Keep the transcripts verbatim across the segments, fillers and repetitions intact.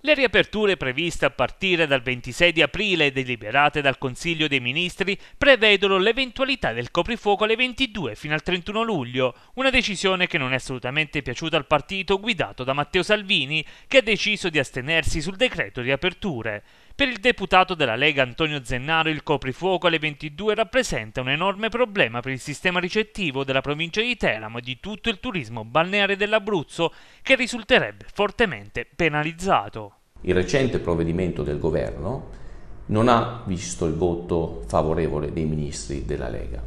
Le riaperture previste a partire dal ventisei di aprile e deliberate dal Consiglio dei Ministri prevedono l'eventualità del coprifuoco alle ventidue fino al trentuno luglio, una decisione che non è assolutamente piaciuta al partito guidato da Matteo Salvini, che ha deciso di astenersi sul decreto riaperture. Per il deputato della Lega Antonio Zennaro il coprifuoco alle ventidue rappresenta un enorme problema per il sistema ricettivo della provincia di Teramo e di tutto il turismo balneare dell'Abruzzo, che risulterebbe fortemente penalizzato. Il recente provvedimento del governo non ha visto il voto favorevole dei ministri della Lega,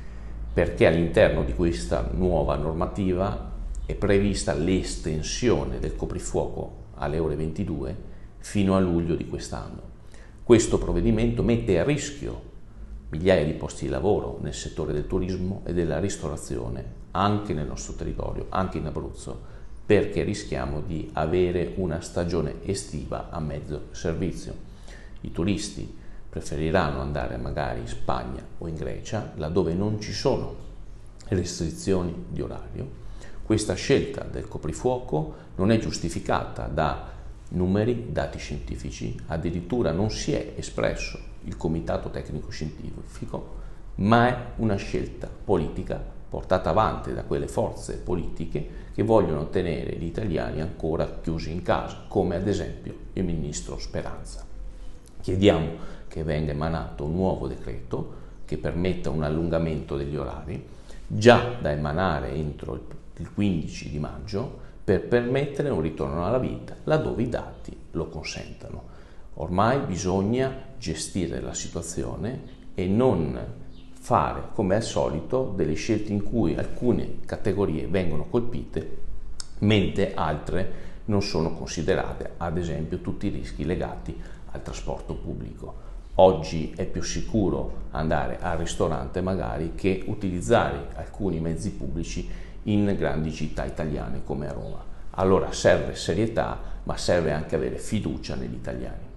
perché all'interno di questa nuova normativa è prevista l'estensione del coprifuoco alle ore ventidue fino a luglio di quest'anno. Questo provvedimento mette a rischio migliaia di posti di lavoro nel settore del turismo e della ristorazione anche nel nostro territorio, anche in Abruzzo, perché rischiamo di avere una stagione estiva a mezzo servizio. I turisti preferiranno andare magari in Spagna o in Grecia, laddove non ci sono restrizioni di orario. Questa scelta del coprifuoco non è giustificata da numeri, dati scientifici, addirittura non si è espresso il Comitato Tecnico Scientifico, ma è una scelta politica portata avanti da quelle forze politiche che vogliono tenere gli italiani ancora chiusi in casa, come ad esempio il ministro Speranza. Chiediamo che venga emanato un nuovo decreto che permetta un allungamento degli orari, già da emanare entro il quindici di maggio, per permettere un ritorno alla vita laddove i dati lo consentano. Ormai bisogna gestire la situazione e non fare, come al solito, delle scelte in cui alcune categorie vengono colpite mentre altre non sono considerate, ad esempio tutti i rischi legati al trasporto pubblico. Oggi è più sicuro andare al ristorante magari che utilizzare alcuni mezzi pubblici in grandi città italiane come a Roma. Allora serve serietà, ma serve anche avere fiducia negli italiani.